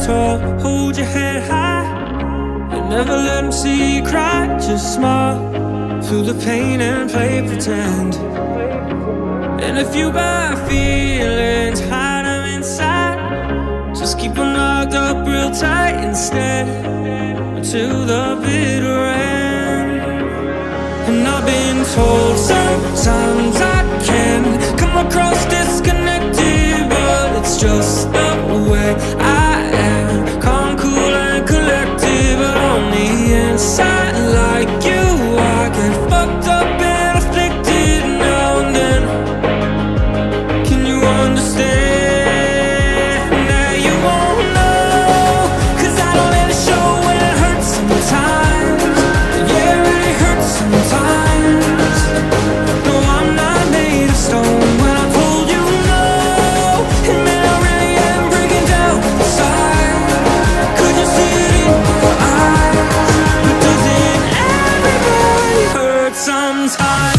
tall, hold your head high, and never let them see you cry. Just smile through the pain and play pretend. And if you got feelings, hide them inside. Just keep them locked up real tight instead, until the bitter end. And I've been told sometimes I can come across disconnected, but it's just the way I am. Calm, cool and collected, but on the inside, like you, I get fucked up and afflicted now and then. Can you understand that you won't know? 'Cause I don't let it show when it hurts sometimes. Yeah, it really hurts sometimes. No, I'm not made of stone. When I told you no, it meant I really am breaking down inside. Could you see it in my eyes? But doesn't everybody hurt sometimes?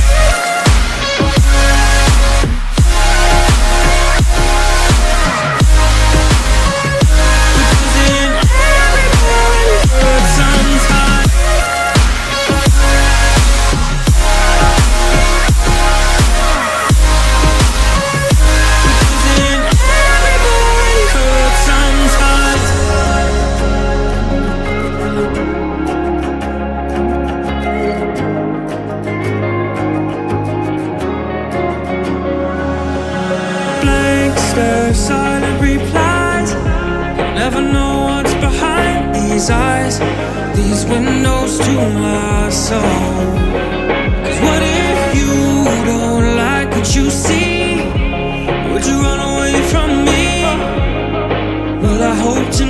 Silent replies, never know what's behind these eyes, these windows to my soul. 'Cause what if you don't like what you see? Would you run away from me? Well, I hope to